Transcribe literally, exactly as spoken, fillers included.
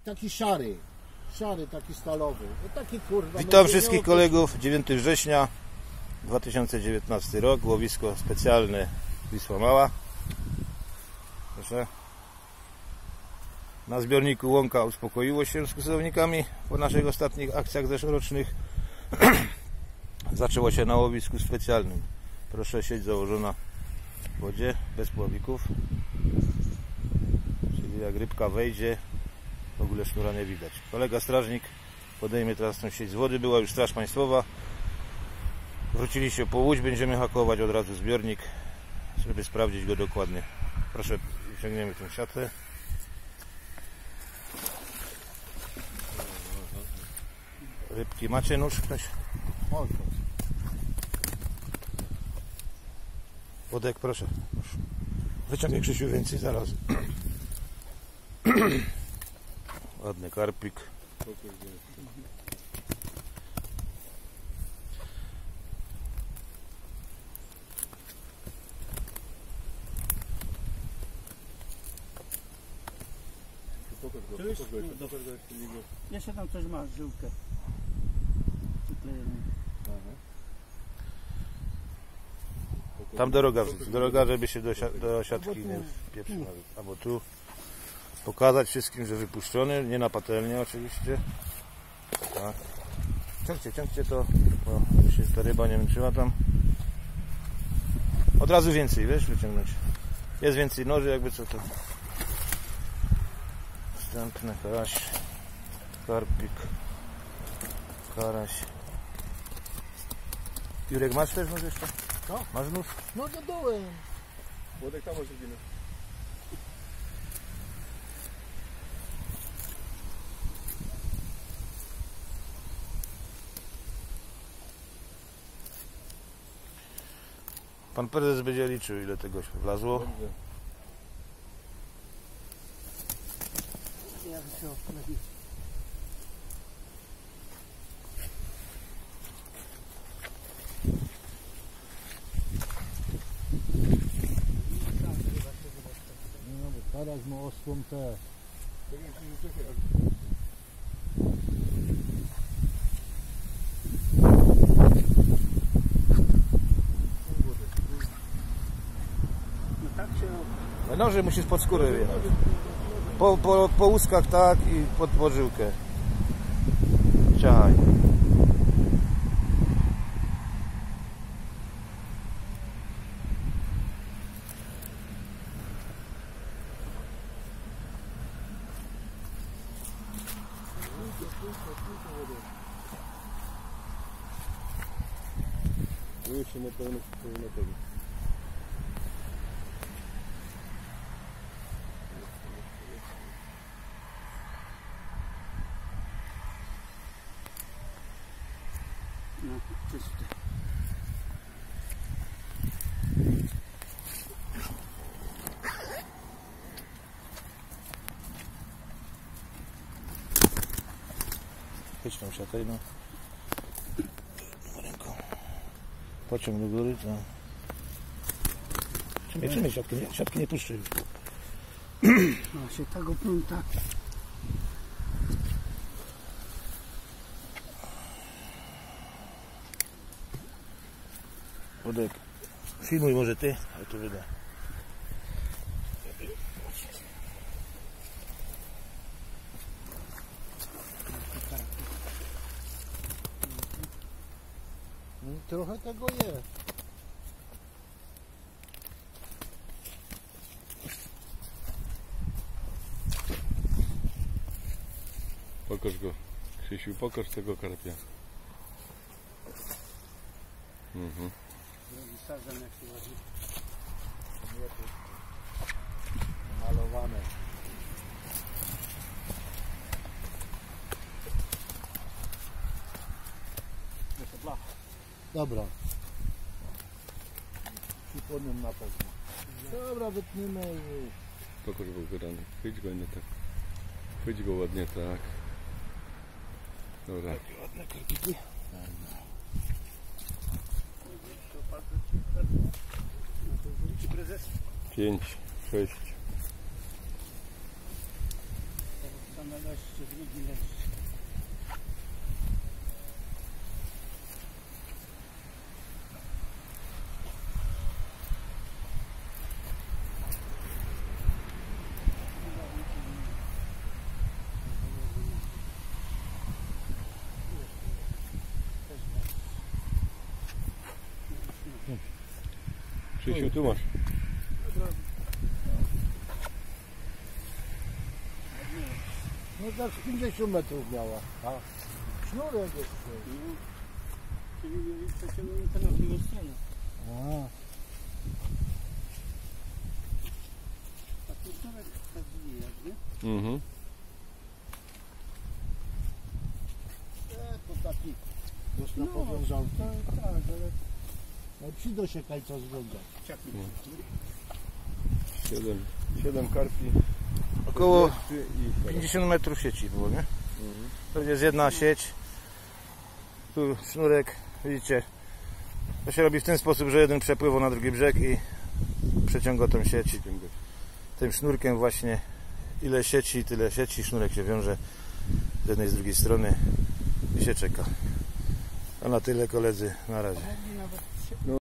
Taki szary, szary, taki stalowy. No taki kurwa. Witam wszystkich kolegów. dziewiątego września dwa tysiące dziewiętnasty rok. Łowisko specjalne Wisła Mała. Proszę. Na zbiorniku Łąka uspokoiło się z kłusownikami po naszych ostatnich akcjach zeszłorocznych. Zaczęło się na łowisku specjalnym. Proszę, sieć założona w wodzie, bez pławików. Czyli jak rybka wejdzie, w ogóle sznura nie widać. Kolega strażnik podejmie teraz tą sieć z wody. Była już straż państwowa. Wróciliście po łódź, będziemy hakować od razu zbiornik, żeby sprawdzić go dokładnie. Proszę, ciągniemy tę siatę. Rybki macie nóż ktoś? Wodek, proszę. Wyciągnij, Krzysiu, więcej zaraz. Ładny karpik. Jeszcze tam coś masz, żyłkę. Tam droga, droga, żeby się do, do siatki nie wpieprzył. Albo tu pokazać wszystkim, że wypuszczony, nie na patelnię oczywiście. Tak. Ciągcie, ciągcie to, bo się ta ryba nie męczyła tam. Od razu więcej, wiesz, wyciągnąć. Jest więcej noży, jakby co to. Wstępny karaś, karpik, karaś. Jurek, masz też nóż jeszcze? No. Masz nóż? No to dołem. Włodek tam może ginę. Pan prezes będzie liczył, ile tego wlazło. Dobrze. Ja się odprawię. No bo teraz ma osłon te. No tak się... No noże musisz pod skórę wjechać. Po, po, po łuskach tak i pod podżyłkę. Ciachaj. Boję się na pełno na tego. No, czysto. Chodź tam siataj, no. Ręką. Pociąg do góry, to... Trzymaj, trzymaj siatkę, nie, siatki nie puszczaj. No się tego pięta. Wodek, filmuj może ty, ale to wyda. No, trochę tego jest. Pokaż go. Krzysiu, pokaż tego karpia. Mhm. Sadzam jak się ładnie. Malowane. Dobra. Przypomnę na pewno. Dobra, wytniemy i... Pokaż go wyrany. Chwyć go nie tak. Chwyć go ładnie tak. Dobra. Takie ładne karpiki. Pięć, sześć. Pana leszcze, drugi leszcz. Krzysiu, tu masz. No tak z pięćdziesiąt metrów miała. A sznurek jeszcze. No, czyli przeciągnięte na drugą stronę. A, A tu sznurek tak zwija, nie? Mhm. e, to taki dość na No, powiązał. tak, tak, ale No psi dosiekaj co zgląda. ciapnie. Siedem, siedem karpi. Około leszczy i pięćdziesiąt metrów sieci było, nie? Mhm. To jest jedna sieć. Tu sznurek, widzicie. To się robi w ten sposób, że jeden przepływa na drugi brzeg i przeciąga tą sieć. Ciągać. Tym sznurkiem właśnie ile sieci, tyle sieci. Sznurek się wiąże z jednej, z drugiej strony i się czeka. A na tyle, koledzy, na razie. Mogli nawet